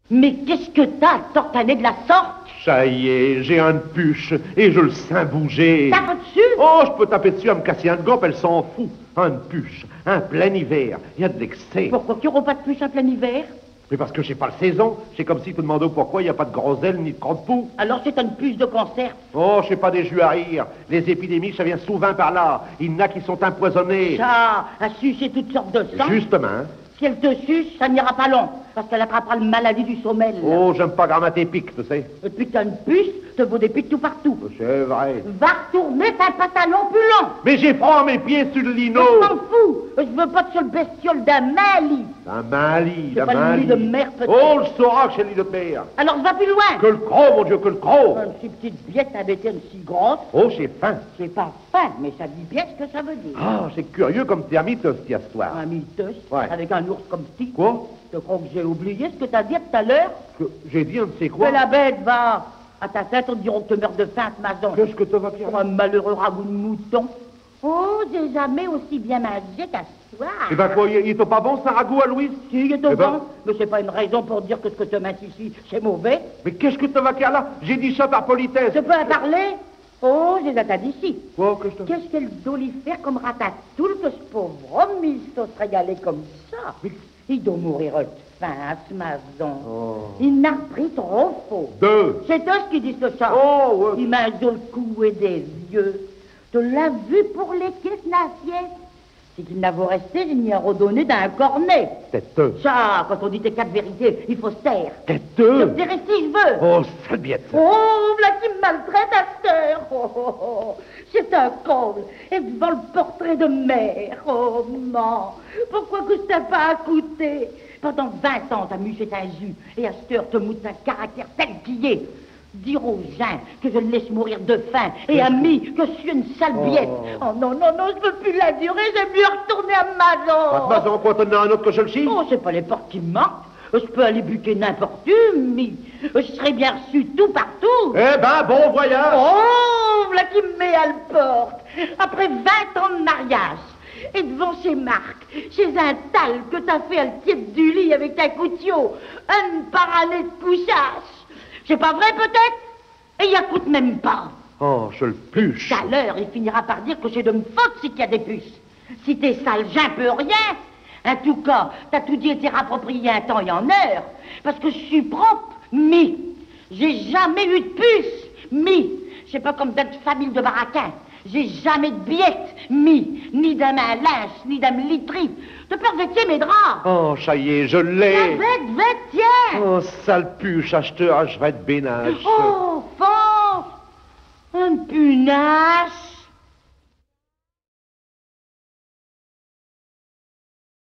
Mais qu'est-ce que t'as, tortané de la sorte? Ça y est, j'ai un puche et je le sens bouger. Tape dessus? Oh, je peux taper dessus à me casser un gobe, elle s'en fout. Un puche, un plein hiver, il y a de l'excès. Pourquoi qu'il n'y aura pas de puce en plein hiver? Mais parce que j'ai pas le saison. C'est comme si tu demandais pourquoi il n'y a pas de groseilles ni de crotte-poux. Alors c'est une puce de concert. Oh, je sais pas des jus à rire. Les épidémies, ça vient souvent par là. Il y en a qui sont empoisonnés. Ça, à sucer toutes sortes de sang. Justement. Si elle te suce, ça n'ira pas long, parce qu'elle attrapera le maladie du sommeil. Oh, j'aime pas grammater pique, tu sais. Et puis t'as une puce, te vaut des pics tout partout. C'est vrai. Va retourner ta pantalon plus long. Mais j'ai froid à mes pieds sur le lino. Je m'en fous. Je veux pas de seule bestiole d'un Mali. Un Mali, C'est pas le lit de mer, peut-être. Oh, le saura que c'est le lit de mer. Alors va plus loin. Que le croc, mon Dieu, que le croc. Une si petite biette avait été une si grosse. Oh, j'ai faim. C'est pas fin, mais ça dit bien ce que ça veut dire. Ah, c'est curieux comme t'es amiteuse, cette histoire. Un miteuse, Ouais. avec un ours comme petit. Quoi? Je crois que j'ai oublié ce que t'as dit tout à l'heure. J'ai dit, on ne sait quoi. Que la bête va. À ta tête, on dirait que tu meurs de faim, ce matin. Qu'est-ce que tu vas faire? Pour un malheureux ragoût de mouton. Oh, j'ai jamais aussi bien mangé qu'à ce soir. Eh ben quoi, il était pas bon, ce ragoût à Louise? Si, il est Eh ben- bon. Mais c'est pas une raison pour dire que ce que tu manges ici, c'est mauvais. Mais qu'est-ce que tu vas faire là? J'ai dit ça par politesse. Tu peux en parler? Oh, j'ai la d'ici. Quoi, que je te... Qu'est-ce qu'elle doit lui faire comme ratatoule que ce pauvre homme, il se régaler comme ça? Il doit mourir de faim, ce maison. Oh. Il n'a pris trop faux. Deux. C'est eux qui disent ça. Oh, ouais. Il m'a dans le cou et des yeux. Tu l'as vu pour les caisses l'assiette? C'est qu'il n'avait resté, il n'y a redonné d'un cornet. Têteux. Ça, quand on dit tes quatre vérités, il faut se taire. Je Têteux. te dirai si je veux. Oh, sale biette. Oh, voilà qui me maltraite à cette heure. Oh, oh, oh. C'est un con. Et devant le portrait de mère. Oh, non. Pourquoi que je t'ai pas écouté? Pendant 20 ans, t'as musé un jus. Et à cette heure, te moutes un caractère tel qu'il est. Dire aux gens que je le laisse mourir de faim. Et ami, que je suis une sale biette. Oh, non, non, non, je veux plus la durer. J'aime mieux retourner à ma maison. Pas de façon, quoi, t'en as un autre que celui-ci? Oh, c'est pas les portes qui me manquent. Je peux aller buter n'importe où, mais je serai bien reçu tout partout. Eh ben, bon voyage. Oh, voilà qui me met à la porte. Après 20 ans de mariage, et devant chez Marc, chez un tal que t'as fait à le type du lit avec un couteau, une par année de couchage. C'est pas vrai, peut-être? Et il coûte même pas. Oh, je le puche. Tout à l'heure, il finira par dire que c'est de me faute si qu'il y a des puces. Si t'es sale, j'en peux rien. En tout cas, t'as tout dit été rapproprié un temps et en heure. Parce que je suis propre, mais j'ai jamais eu de puce, mais c'est pas comme d'autres familles de baraquins. J'ai jamais de billette, ni d'un linge, ni d'un literie. De peur de mes draps. Oh, ça y est, je l'ai. Vête, tiens. Oh, sale puche, acheteur, je vais être bénage. Oh, force. Une punasse.